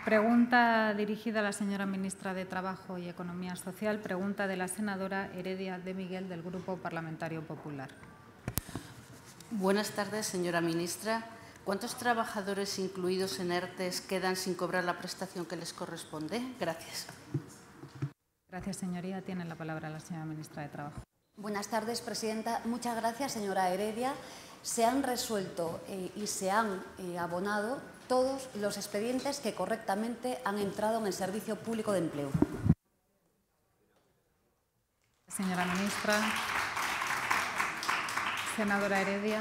Pregunta dirigida a la señora ministra de Trabajo y Economía Social. Pregunta de la senadora Heredia de Miguel, del Grupo Parlamentario Popular. Buenas tardes, señora ministra. ¿Cuántos trabajadores incluidos en ERTES quedan sin cobrar la prestación que les corresponde? Gracias. Gracias, señoría. Tiene la palabra la señora ministra de Trabajo. Buenas tardes, presidenta. Muchas gracias, señora Heredia. Se han resuelto y se han abonado todos los expedientes que correctamente han entrado en el Servicio Público de Empleo. Señora ministra. Senadora Heredia.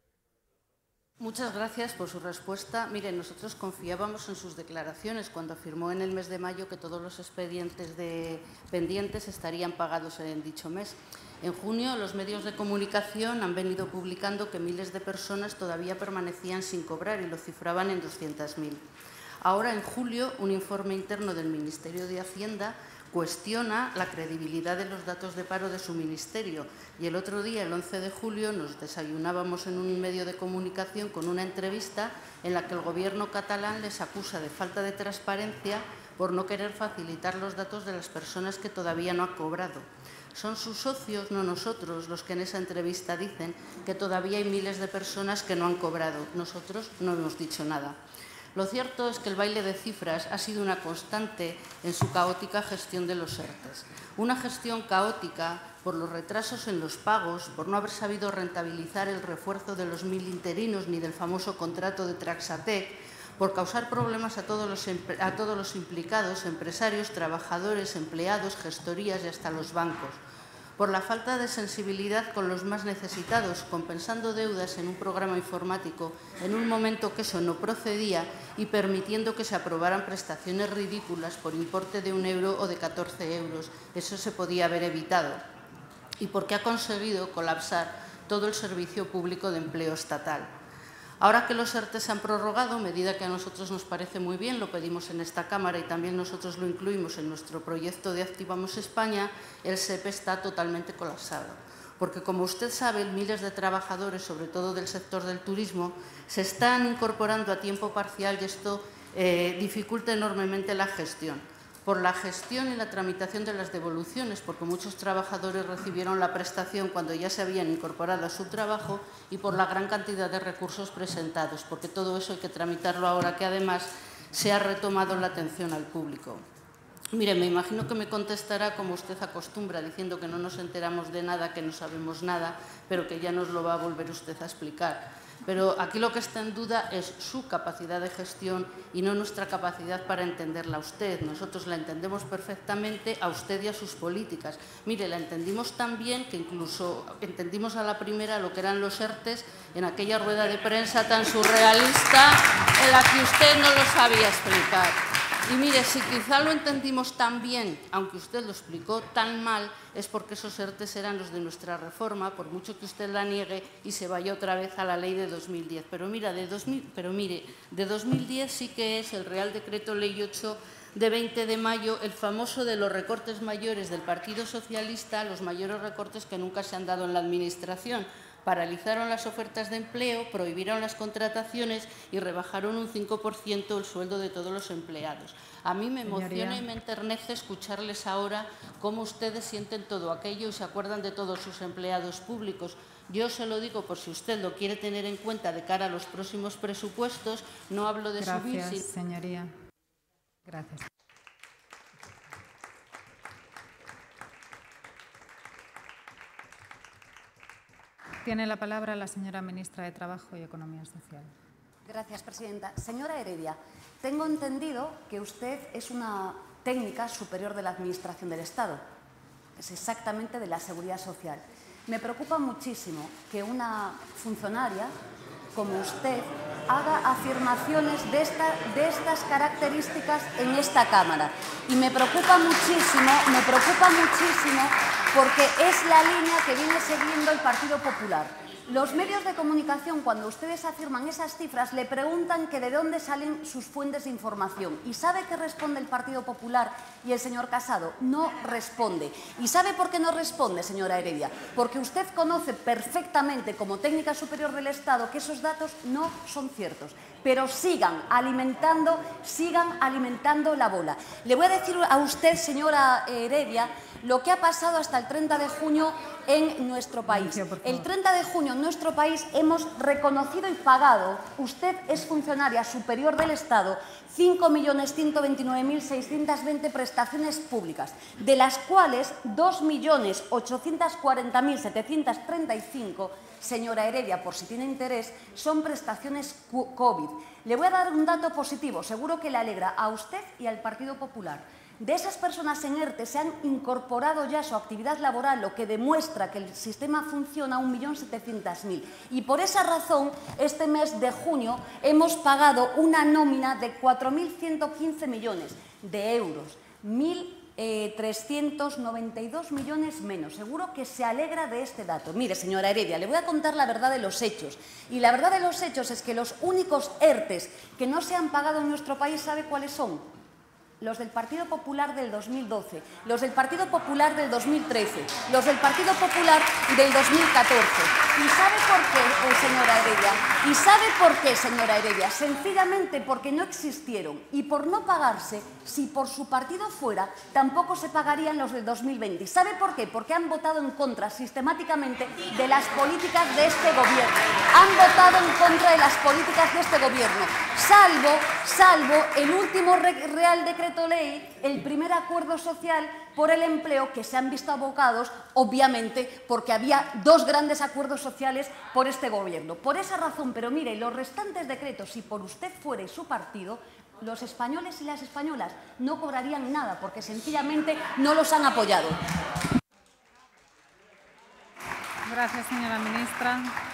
Muchas gracias por su respuesta. Mire, nosotros confiábamos en sus declaraciones cuando afirmó en el mes de mayo que todos los expedientes pendientes estarían pagados en dicho mes. En junio, los medios de comunicación han venido publicando que miles de personas todavía permanecían sin cobrar y lo cifraban en 200.000. Ahora, en julio, un informe interno del Ministerio de Hacienda cuestiona la credibilidad de los datos de paro de su ministerio. Y el otro día, el 11 de julio, nos desayunábamos en un medio de comunicación con una entrevista en la que el Gobierno catalán les acusa de falta de transparencia por no querer facilitar los datos de las personas que todavía no han cobrado. Son sus socios, no nosotros, los que en esa entrevista dicen que todavía hay miles de personas que no han cobrado. Nosotros no hemos dicho nada. Lo cierto es que el baile de cifras ha sido una constante en su caótica gestión de los ERTES. Una gestión caótica por los retrasos en los pagos, por no haber sabido rentabilizar el refuerzo de los 1.000 interinos ni del famoso contrato de Traxatec, por causar problemas a todos los implicados, empresarios, trabajadores, empleados, gestorías y hasta los bancos. Por la falta de sensibilidad con los más necesitados, compensando deudas en un programa informático en un momento que eso no procedía y permitiendo que se aprobaran prestaciones ridículas por importe de 1 euro o de 14 euros. Eso se podía haber evitado. Y porque ha conseguido colapsar todo el servicio público de empleo estatal. Ahora que los ERTE se han prorrogado, medida que a nosotros nos parece muy bien, lo pedimos en esta Cámara y también nosotros lo incluimos en nuestro proyecto de Activamos España, el SEPE está totalmente colapsado. Porque, como usted sabe, miles de trabajadores, sobre todo del sector del turismo, se están incorporando a tiempo parcial y esto dificulta enormemente la gestión. Por la gestión y la tramitación de las devoluciones, porque muchos trabajadores recibieron la prestación cuando ya se habían incorporado a su trabajo, y por la gran cantidad de recursos presentados, porque todo eso hay que tramitarlo ahora que además se ha retomado la atención al público. Mire, me imagino que me contestará como usted acostumbra, diciendo que no nos enteramos de nada, que no sabemos nada, pero que ya nos lo va a volver usted a explicar. Pero aquí lo que está en duda es su capacidad de gestión y no nuestra capacidad para entenderla a usted. Nosotros la entendemos perfectamente a usted y a sus políticas. Mire, la entendimos tan bien que incluso entendimos a la primera lo que eran los ERTES en aquella rueda de prensa tan surrealista en la que usted no lo sabía explicar. Y mire, si quizá lo entendimos tan bien, aunque usted lo explicó tan mal, es porque esos ERTES eran los de nuestra reforma, por mucho que usted la niegue y se vaya otra vez a la ley de 2010. Pero mire, de 2010 sí que es el Real Decreto Ley 8 de 20 de mayo, el famoso de los recortes mayores del Partido Socialista, los mayores recortes que nunca se han dado en la Administración. Paralizaron las ofertas de empleo, prohibieron las contrataciones y rebajaron un 5% el sueldo de todos los empleados. A mí me emociona y me enternece escucharles ahora cómo ustedes sienten todo aquello y se acuerdan de todos sus empleados públicos. Yo se lo digo por si usted lo quiere tener en cuenta de cara a los próximos presupuestos. No hablo de subir. Gracias, señoría. Gracias. Tiene la palabra la señora ministra de Trabajo y Economía Social. Gracias, presidenta. Señora Heredia, tengo entendido que usted es una técnica superior de la Administración del Estado, es exactamente de la Seguridad Social. Me preocupa muchísimo que una funcionaria como usted haga afirmaciones de estas características en esta Cámara. Y me preocupa muchísimo porque es la línea que viene siguiendo el Partido Popular. Los medios de comunicación, cuando ustedes afirman esas cifras, le preguntan que de dónde salen sus fuentes de información. ¿Y sabe qué responde el Partido Popular y el señor Casado? No responde. ¿Y sabe por qué no responde, señora Heredia? Porque usted conoce perfectamente, como técnica superior del Estado, que esos datos no son ciertos. Pero sigan alimentando la bola. Le voy a decir a usted, señora Heredia, lo que ha pasado hasta el 30 de junio en nuestro país. El 30 de junio en nuestro país hemos reconocido y pagado, usted es funcionaria superior del Estado, 5.129.620 prestaciones públicas, de las cuales 2.840.735, señora Heredia, por si tiene interés, son prestaciones COVID. Le voy a dar un dato positivo, seguro que le alegra a usted y al Partido Popular. De esas personas en ERTE se han incorporado ya a su actividad laboral, lo que demuestra que el sistema funciona, 1.700.000. Y por esa razón, este mes de junio hemos pagado una nómina de 4.115 millones de euros, 1.392 millones menos. Seguro que se alegra de este dato. Mire, señora Heredia, le voy a contar la verdad de los hechos. Y la verdad de los hechos es que los únicos ERTEs que no se han pagado en nuestro país, ¿sabe cuáles son? Los del Partido Popular del 2012, los del Partido Popular del 2013, los del Partido Popular del 2014. ¿Y sabe por qué, señora Heredia? ¿Y sabe por qué, señora Heredia? Sencillamente porque no existieron. Y por no pagarse, si por su partido fuera, tampoco se pagarían los del 2020. ¿Y sabe por qué? Porque han votado en contra sistemáticamente de las políticas de este gobierno. Han votado en contra de las políticas de este gobierno. Salvo el último Real Decreto Ley, el primer acuerdo social por el empleo, que se han visto abocados, obviamente, porque había dos grandes acuerdos sociales por este gobierno. Por esa razón, pero mire, los restantes decretos, si por usted fuera y su partido, los españoles y las españolas no cobrarían nada, porque sencillamente no los han apoyado. Gracias, señora ministra.